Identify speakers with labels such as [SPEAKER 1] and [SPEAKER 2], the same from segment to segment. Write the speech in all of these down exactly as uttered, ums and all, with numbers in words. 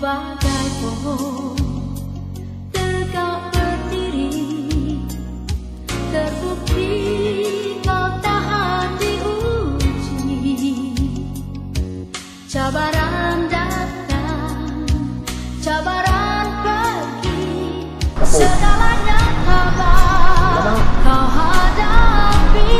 [SPEAKER 1] bagai pohon tegak berdiri, terbukti kau tahan diuji. Cabaran datang, cabaran pergi, segalanya abad kau hadapi.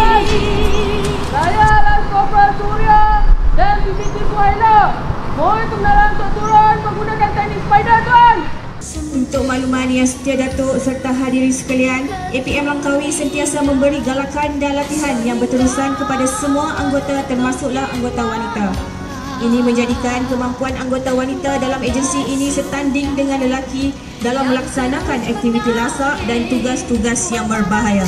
[SPEAKER 2] Saya Lance Corporal Surya dan B B T Suhaila. Mohon kebenaran untuk turun menggunakan teknik spider, tuan.
[SPEAKER 3] Untuk makluman yang setia Datuk serta hadirin sekalian, A P M Langkawi sentiasa memberi galakan dan latihan yang berterusan kepada semua anggota termasuklah anggota wanita. Ini menjadikan kemampuan anggota wanita dalam agensi ini setanding dengan lelaki dalam melaksanakan aktiviti lasak dan tugas-tugas yang berbahaya.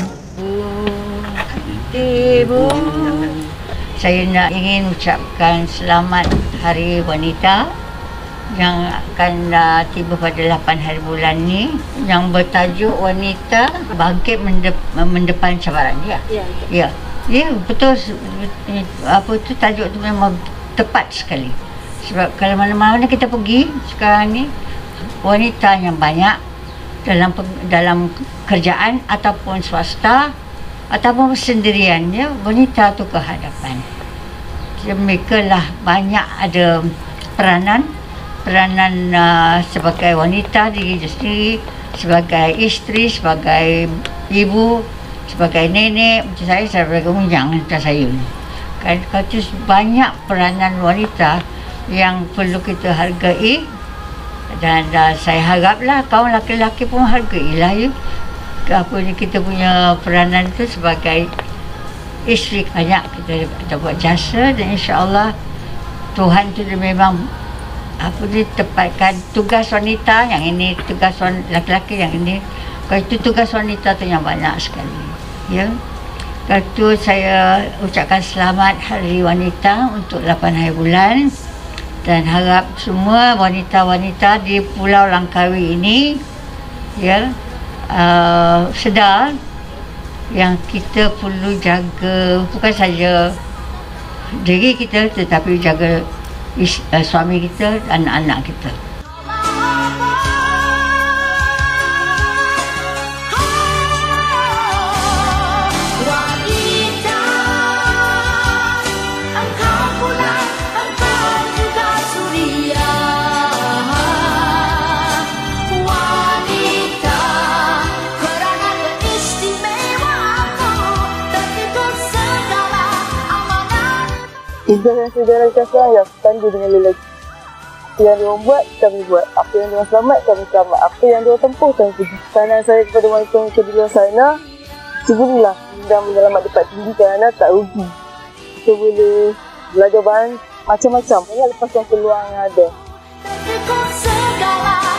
[SPEAKER 4] Ibu, saya nak ingin ucapkan selamat Hari Wanita yang akan uh, tiba pada lapan hari bulan ni, yang bertajuk wanita bangkit mendep, mendepan cabaran. Ya. Ya. Ya. Ya, betul. Apa tu tajuk tu memang tepat sekali. Sebab kalau mana-mana kita pergi sekarang ni, wanita yang banyak dalam dalam kerjaan ataupun swasta ataupun sendirian, ya, wanita tu ke hadapan. Mereka lah banyak ada peranan peranan uh, sebagai wanita diri sendiri, sebagai isteri, sebagai ibu, sebagai nenek. Macam saya, sebagai unjang macam saya ni. Kan kata banyak peranan wanita yang perlu kita hargai, dan uh, saya haraplah kaum laki-laki pun hargailah, ya, apa ni kita punya peranan tu sebagai isteri. Banyak kita, kita buat jasa, dan insya-Allah Tuhan tu dia memang apa dia tepatkan tugas wanita, yang ini tugas laki-laki, yang ini kalau itu tugas wanita tu yang banyak sekali, ya. Kalau tu saya ucapkan selamat Hari Wanita untuk lapan hari bulan, dan harap semua wanita-wanita di Pulau Langkawi ini, ya, uh, sedar yang kita perlu jaga bukan saja diri kita, tetapi jaga is, uh, suami kita, anak-anak kita.
[SPEAKER 2] Tugas yang saya jalankan sekarang yang tanda dengan lelaki. Apa yang diorang buat, kami buat. Apa yang diorang selamat, kami selamat. Apa yang diorang tempuh, kami pergi. Saran saya kepada wanita-wanita di luar sana, cuburilah dan menyelamat dapat tinggi kerana tak rugi. Kita boleh belajar bahan macam-macam. Banyak lepaskan peluang yang ada.